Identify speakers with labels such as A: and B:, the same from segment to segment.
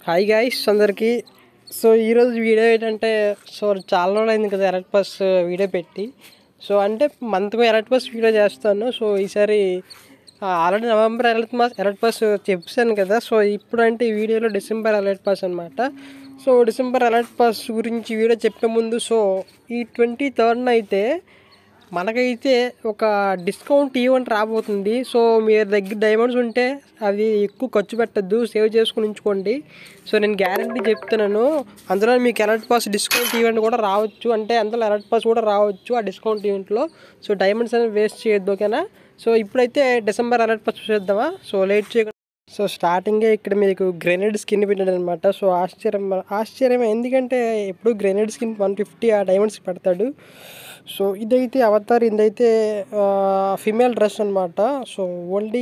A: Hi guys అందరికీ. So ఈరోజు video ఏంటంటే, సో చాలా రోజులైంది కదా ఎలర్ట్ పాస్ వీడియో పెట్టి. సో అంటే మంత్కు ఎలర్ట్ పాస్ వీడియో చేస్తాను. సో ఈసారి ఆల్రెడీ నవంబర్ ఎలర్ట్ పాస్ చెప్పాను కదా. సో ఇప్పుడు అంటే ఈ వీడియోలో డిసెంబర్ అలర్ట్ పాస్ అనమాట. సో డిసెంబర్ అలర్ట్ పాస్ గురించి వీడియో చెప్పే ముందు, సో ఈ 23rd అయితే మనకైతే ఒక డిస్కౌంట్ ఈవెంట్ రాబోతుంది. సో మీ దగ్గర డైమండ్స్ ఉంటే అవి ఎక్కువ ఖర్చు పెట్టద్దు, సేవ్ చేసుకుని ఉంచుకోండి. సో నేను గ్యారంటీ చెప్తున్నాను, అందులో మీకు అలర్ట్ పాస్ డిస్కౌంట్ ఈవెంట్ కూడా రావచ్చు. అంటే అందులో అలర్ట్ పాస్ కూడా రావచ్చు ఆ డిస్కౌంట్ ఈవెంట్లో. సో డైమండ్స్ అనేది వేస్ట్ చేయొద్దు, ఓకేనా. సో ఇప్పుడైతే డిసెంబర్ అలర్ట్ పాస్ చూసేద్దామా. సో లేట్ చేయకుండా సో స్టార్టింగే ఇక్కడ మీకు గ్రెనేడ్ స్కిన్ పెట్టాడు అనమాట. సో ఆశ్చర్యం ఎందుకంటే ఎప్పుడు గ్రెనేడ్ స్కిన్ 150 ఆ డైమండ్స్ పెడతాడు. సో ఇదైతే అవతార్, ఇదైతే ఫిమేల్ డ్రెస్ అనమాట. సో ఓన్లీ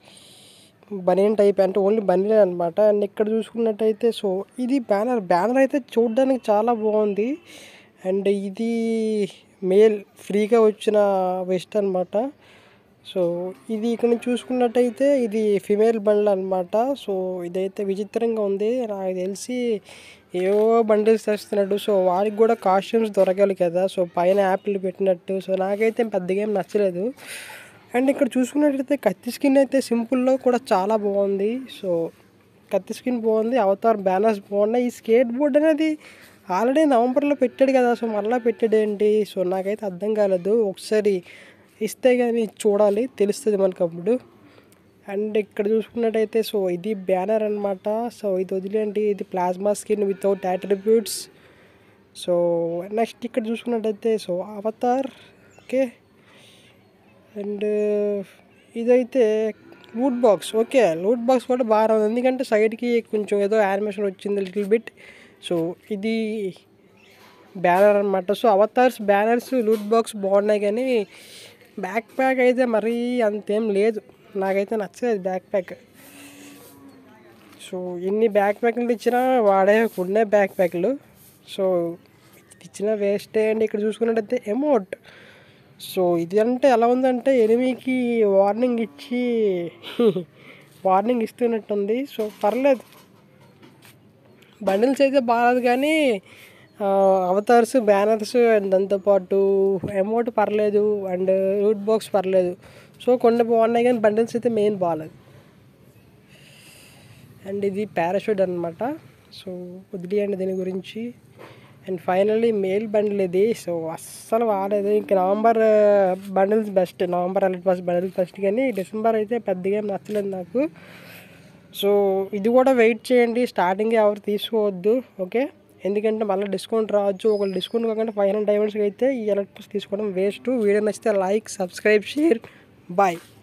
A: బనియన్ టైప్, అంటే ఓన్లీ బనియన్ అనమాట. అండ్ ఇక్కడ చూసుకున్నట్టయితే సో ఇది బ్యానర్ అయితే చూడడానికి చాలా బాగుంది. అండ్ ఇది మేల్ ఫ్రీగా వచ్చిన వెస్ట్ అనమాట. సో ఇది ఇక్కడ నుంచి చూసుకున్నట్టయితే ఇది ఫిమేల్ బండిల్ అనమాట. సో ఇదైతే విచిత్రంగా ఉంది, నాకు తెలిసి ఏవో బండిల్స్ తెస్తున్నాడు. సో వారికి కూడా కాస్ట్యూమ్స్ దొరకాలి కదా. సో పైన యాపిల్ పెట్టినట్టు. సో నాకైతే పెద్దగా ఏం నచ్చలేదు. అండ్ ఇక్కడ చూసుకున్నట్టయితే కత్తి స్కిన్ అయితే సింపుల్లో కూడా చాలా బాగుంది. సో కత్తి స్కిన్ బాగుంది, అవతార్ బ్యానర్స్ బాగున్నాయి. ఈ స్కేట్ బోర్డ్ అనేది ఆల్రెడీ నవంబర్లో పెట్టాడు కదా. సో మళ్ళీ పెట్టాడు ఏంటి? సో నాకైతే అర్థం కాలేదు. ఒకసారి ఇస్తే కానీ చూడాలి, తెలుస్తుంది మనకు అప్పుడు. అండ్ ఇక్కడ చూసుకున్నట్టయితే సో ఇది బ్యానర్ అనమాట. సో ఇది వదిలేండి, ఇది plasma skin without attributes. So next ఇక్కడ చూసుకున్నట్టయితే సో అవతార్, ఓకే. అండ్ ఇదైతే loot box, okay. Loot box కూడా బాగా ఉంది, ఎందుకంటే సైడ్కి కొంచెం ఏదో యానిమేషన్ వచ్చింది లిటిల్ బిట్. సో ఇది బ్యానర్ అనమాట. So avatars banners loot box బాగున్నాయి, కానీ బ్యాక్ ప్యాక్ అయితే మరీ అంతేం లేదు, నాకైతే నచ్చలేదు బ్యాక్ ప్యాక్. సో ఎన్ని బ్యాక్ ప్యాక్లు ఇచ్చినా వాడే ఉండే బ్యాక్ ప్యాక్లు. సో ఇచ్చిన వేస్టే. అండ్ ఇక్కడ చూసుకున్నట్టయితే ఎమోట్. సో ఇది అంటే ఎలా ఉందంటే ఎనిమికి వార్నింగ్ ఇచ్చి వార్నింగ్ ఇస్తున్నట్టుంది. సో పర్లేదు, బండిల్స్ అయితే బాగాలేదు, కానీ అవతార్స్ బ్యానర్స్ అండ్ దాంతోపాటు అమౌంట్ పర్లేదు, అండ్ రూట్ బాక్స్ పర్లేదు. సో కొన్ని బాగున్నాయి, కానీ బండిల్స్ అయితే మెయిన్ బాగాలేదు. అండ్ ఇది పారాషూట్ అనమాట. సో వదిలేయండి దీని గురించి. అండ్ ఫైనల్లీ మేల్ బండిల్ ఇది. సో అస్సలు వాడలేదు. ఇంకా November bundles best, November alert pass bundles best, కానీ డిసెంబర్ అయితే పెద్దగా ఏం నచ్చలేదు నాకు. సో ఇది కూడా వెయిట్ చేయండి, స్టార్టింగ్ ఎవరు తీసుకోవద్దు, ఓకే. ఎందుకంటే మళ్ళీ డిస్కౌంట్ రావచ్చు. ఒకళ్ళు డిస్కౌంట్ కాకుండా 500 డైమండ్స్కి అయితే ఈ ఎలక్ట్రిక్ తీసుకోవడం వేస్ట్. వీడియో నచ్చితే లైక్, సబ్స్క్రైబ్, షేర్. బాయ్.